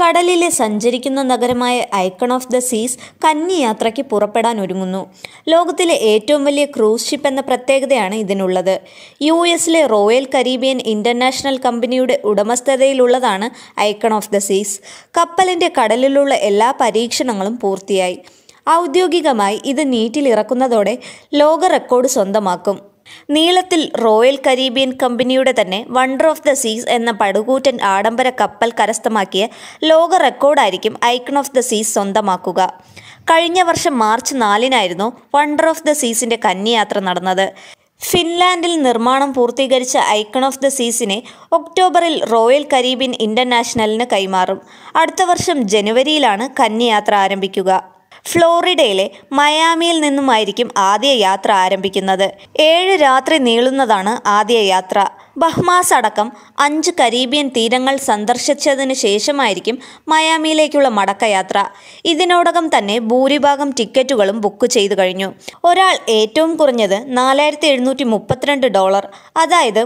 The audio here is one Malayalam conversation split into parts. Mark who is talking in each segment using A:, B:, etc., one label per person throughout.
A: കടലിലെ സഞ്ചരിക്കുന്ന നഗരമായ ഐക്കൺ ഓഫ് ദ സീസ് കന്നി യാത്രയ്ക്ക് പുറപ്പെടാൻ ഒരുങ്ങുന്നു. ലോകത്തിലെ ഏറ്റവും വലിയ ക്രൂസ് ഷിപ്പ് എന്ന പ്രത്യേകതയാണ് ഇതിനുള്ളത്. US-ലെ റോയൽ കരീബിയൻ ഇന്റർനാഷണൽ കമ്പനിയുടെ ഉടമസ്ഥതയിലുള്ളതാണ് ഐക്കൺ ഓഫ് ദ സീസ്. കപ്പലിൻ്റെ കടലിലുള്ള എല്ലാ പരീക്ഷണങ്ങളും പൂർത്തിയായി. ഔദ്യോഗികമായി ഇത് നീറ്റിലിറക്കുന്നതോടെ ലോക റെക്കോർഡ് സ്വന്തമാക്കും. നീളത്തിൽ റോയൽ കരീബിയൻ കമ്പനിയുടെ തന്നെ വണ്ടർ ഓഫ് ദ സീസ് എന്ന പടുകൂറ്റൻ ആഡംബര കപ്പൽ കരസ്ഥമാക്കിയ ലോക റെക്കോർഡായിരിക്കും ഐക്കൺ ഓഫ് ദ സീസ് സ്വന്തമാക്കുക. കഴിഞ്ഞ വർഷം മാർച്ച് 4-നായിരുന്നു വണ്ടർ ഓഫ് ദ സീസിൻ്റെ കന്നിയാത്ര നടന്നത്. ഫിൻലാൻഡിൽ നിർമ്മാണം പൂർത്തീകരിച്ച ഐക്കൺ ഓഫ് ദ സീസിനെ ഒക്ടോബറിൽ റോയൽ കരീബിയൻ ഇന്റർനാഷണലിന് കൈമാറും. അടുത്ത വർഷം ജനുവരിയിലാണ് കന്നിയാത്ര ആരംഭിക്കുക. ഫ്ലോറിഡയിലെ മയാമിയിൽ നിന്നുമായിരിക്കും ആദ്യ യാത്ര ആരംഭിക്കുന്നത്. 7 രാത്രി നീളുന്നതാണ് ആദ്യ യാത്ര. ബഹ്മാസ് അടക്കം 5 കരീബിയൻ തീരങ്ങൾ സന്ദർശിച്ചതിന് ശേഷമായിരിക്കും മയാമിയിലേക്കുള്ള മടക്കയാത്ര. ഇതിനോടകം തന്നെ ഭൂരിഭാഗം ടിക്കറ്റുകളും ബുക്ക് ചെയ്തു കഴിഞ്ഞു. ഒരാൾ ഏറ്റവും കുറഞ്ഞത് $4,732, അതായത്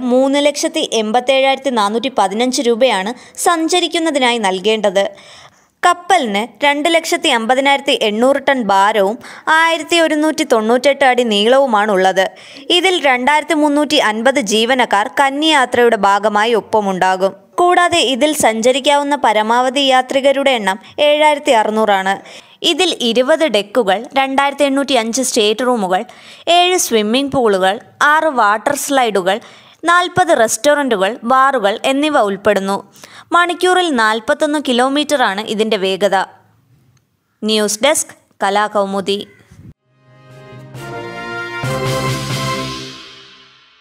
A: 3,87,415 രൂപയാണ് സഞ്ചരിക്കുന്നതിനായി നൽകേണ്ടത്. കപ്പലിന് 2,50,800 ടൺ ഭാരവും 1,198 അടി നീളവുമാണുള്ളത്. ഇതിൽ 2,350 ജീവനക്കാർ കന്നിയാത്രയുടെ ഭാഗമായി ഒപ്പമുണ്ടാകും. കൂടാതെ ഇതിൽ സഞ്ചരിക്കാവുന്ന പരമാവധി യാത്രികരുടെ എണ്ണം 7,600 ആണ്. ഇതിൽ 20 ഡെക്കുകൾ, 2,805 സ്റ്റേറ്റ് റൂമുകൾ, 7 സ്വിമ്മിംഗ് പൂളുകൾ, 6 വാട്ടർ സ്ലൈഡുകൾ, 40 റെസ്റ്റോറൻറ്റുകൾ, ബാറുകൾ എന്നിവ ഉൾപ്പെടുന്നു. മണിക്കൂറിൽ 41 കിലോമീറ്ററാണ് ഇതിൻ്റെ വേഗത. News desk, Kalakaumudi.